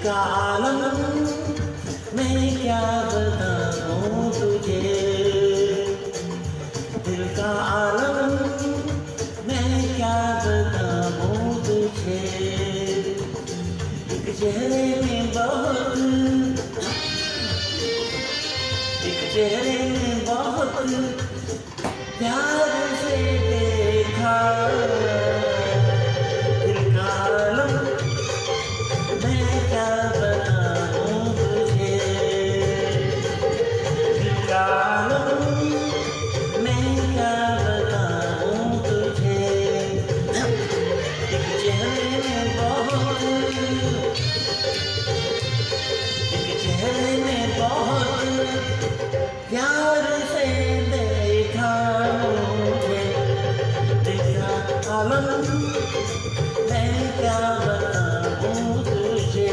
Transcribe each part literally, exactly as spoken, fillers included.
का आलम मैं क्या बताऊं तुझे, दिल का आलम मैं क्या बताऊं तुझे। एक चेहरे में बहुत एक चेहरे में बहुत प्यार से देखा, दिल का आलम मैं क्या बताऊं तुझे, दिल का आलम मैं क्या बताऊं तुझे। एक चेहरे में बहुत एक चेहरे में बहुत प्यार से देखा मुझे, देखा आलम मैं क्या बताऊं तुझे।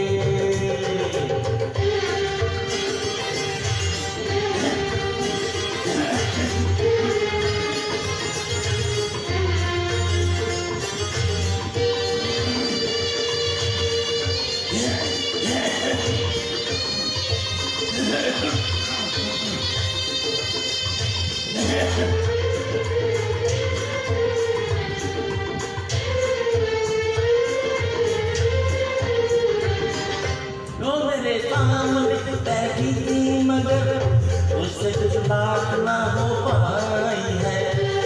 वो मेरे सामने बैठी थी मगर उससे कुछ बात ना हो पाई है,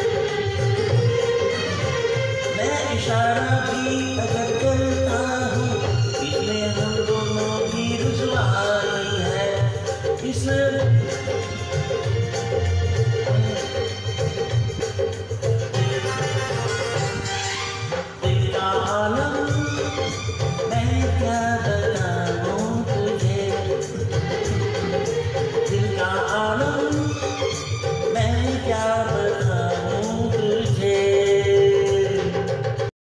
मैं इशारा भी अगर करता हूँ इसमें हम दोनों की रुसवाई है। इस दिल का आलम मैं क्या